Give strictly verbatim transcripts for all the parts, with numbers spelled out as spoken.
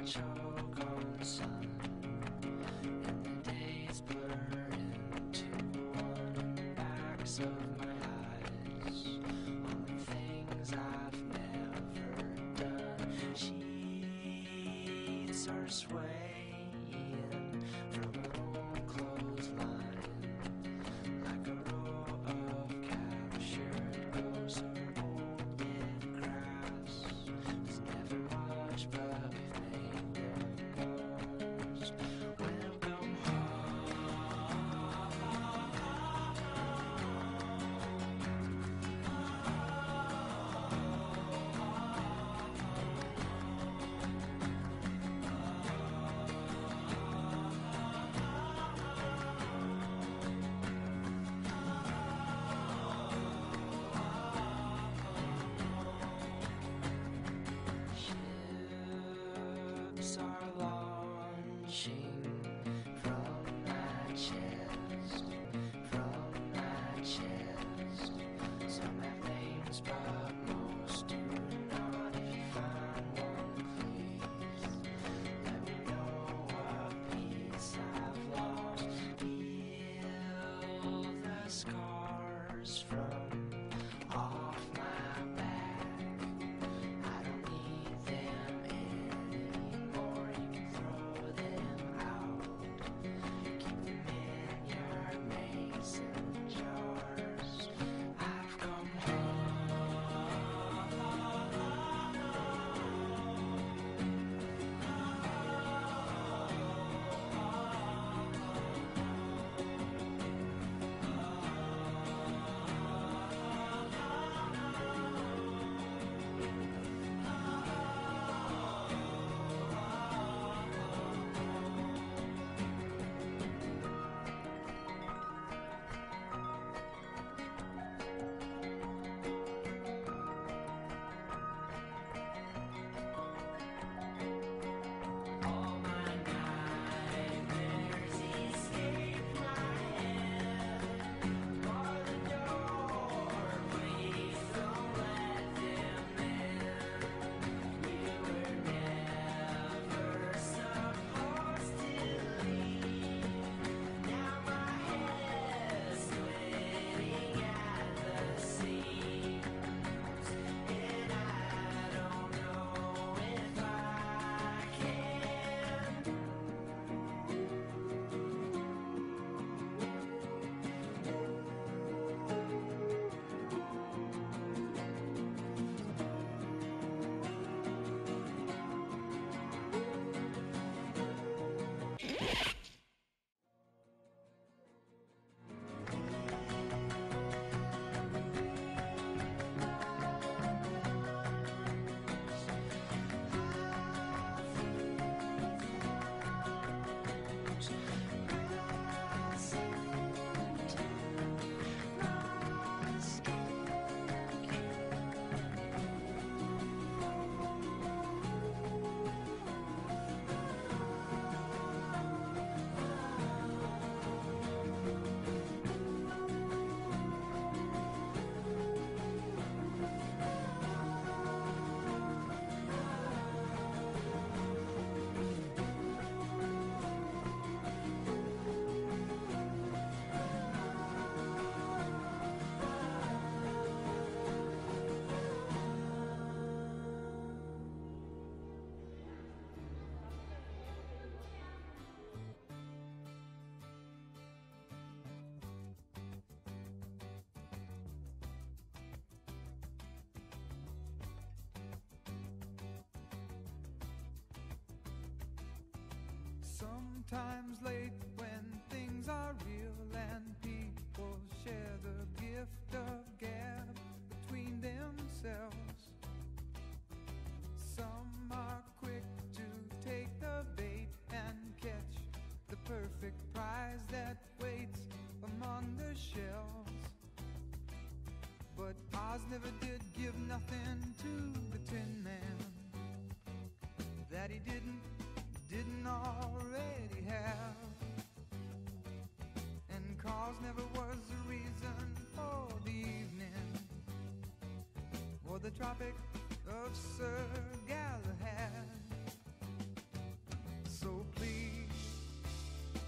choke on sun, and the days blur into one in the backs of my eyes. All the things I've never done. Sheets are swaying from an old clothesline, like a row of captured ghosts or old dead grass. There's never much, but we've made them ghosts. Welcome ships are launching from that chest, from that chest. Some have names, but most do not. If you find one, please let me know what piece I've lost. Heal the scars from off my back. I don't need them anymore. You can throw them out. Keep them in your mason jars. I've come all my nightmares escape my head. Bar the door, please don't let them in. We were never supposed to leave. Now my head's splitting at the seams, and I don't know if I can. Sometimes late when things are real and people share the gift of gab between themselves. Some are quick to take the bait and catch the perfect prize that waits among the shells. But Oz never did give nothing to the Tin Man that he didn't, didn't already have. And cause never was the reason for the evening or the Tropic of Sir Galahad.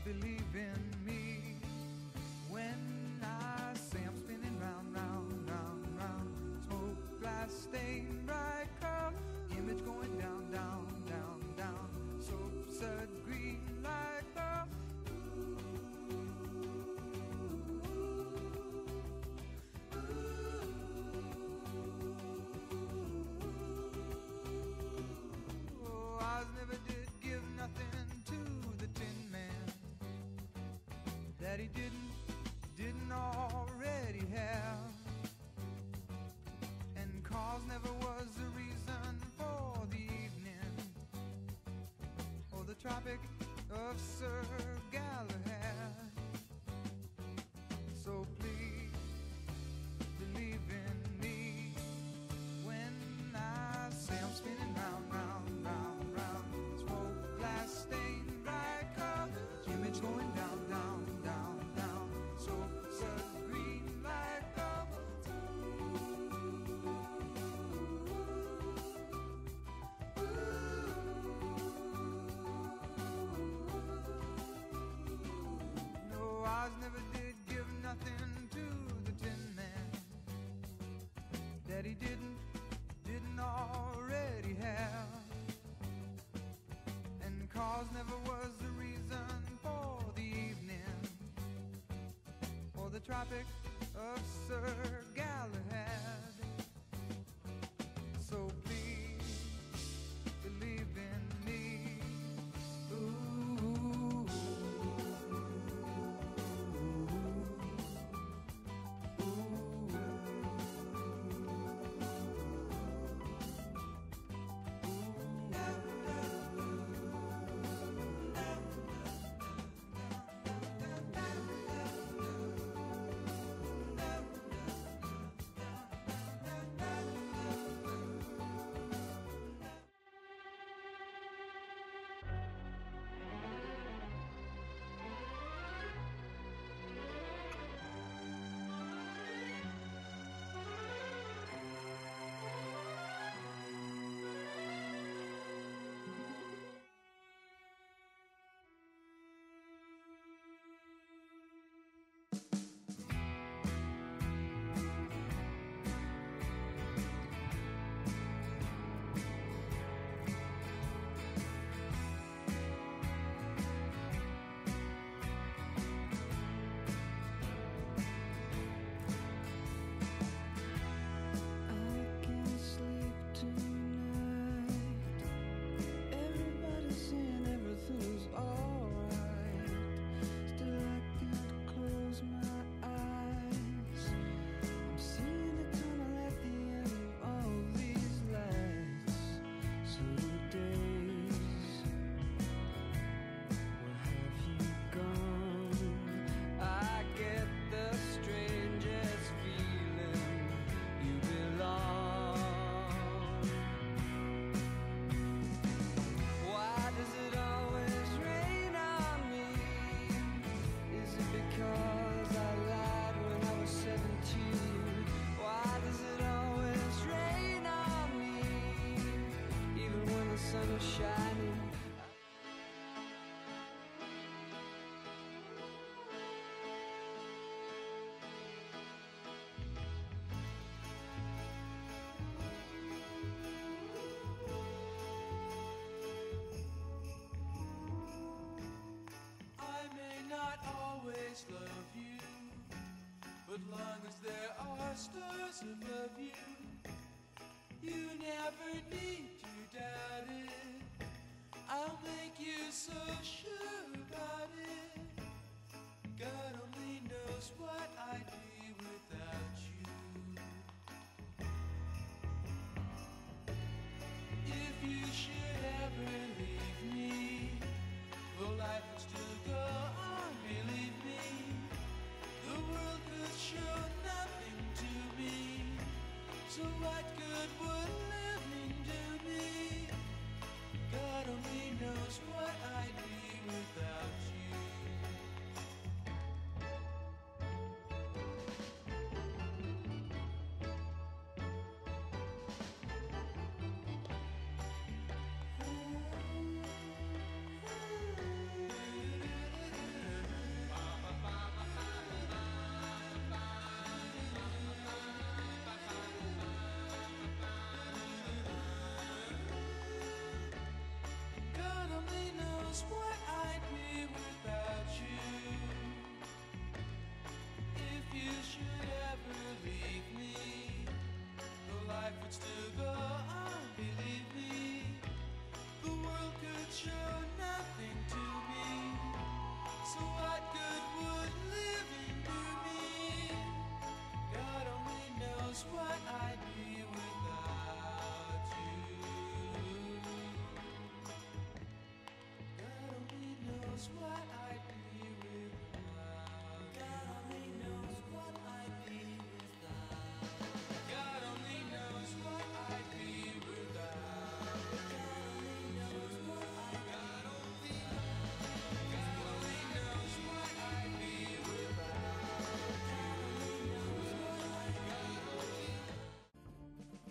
believe in me when I say I'm spinning round, round, round, round. Smoke, glass, stain, bright color, image going down, down, down, down. Soap, sud, green, light bulb. Oh, Oz never did give nothing to the Tin Man that he didn't, didn't already have. And cause never was the reason for the evening or the Tropic of Sir Galahad. So please believe in me when I say I'm spinning round, round, round, round. Smoke, glass, stain, bright colors, image going down, down, down, down. So, sun, green, light bubbles. No, Oz never did give nothing to the Tin Man that he didn't, didn't already have. And cause never was the reason for the evening or the Tropic of Sir Galahad. So please believe in me. Ooh. I can't sleep tonight. Everybody's saying everything's alright. Still I can't close my eyes. I'm seeing the tunnel at the end of all these lights. So days, where have you gone? I get the strangest feeling you belong. Why does it always rain on me? Is it because I lied when I was seventeen? Why does it always rain on me? Even when the sun is shining. I may not always love you, but long as there are stars above you, you never need to doubt it. I'll make you so sure about it. God only knows what I'd be without you. If you should ever leave me, well, life would still go on, believe me. The world could show nothing to me, so what good would living do me? God only knows what I'd be without you. knows what I'd be without you. God only knows what I'd be without. God only knows what I'd be without. God only knows what I'd be without. God only knows what I'd be without. God only, God only knows what I'd be without. God only knows what I'd be without.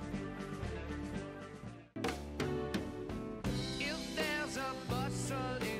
If there's a bustle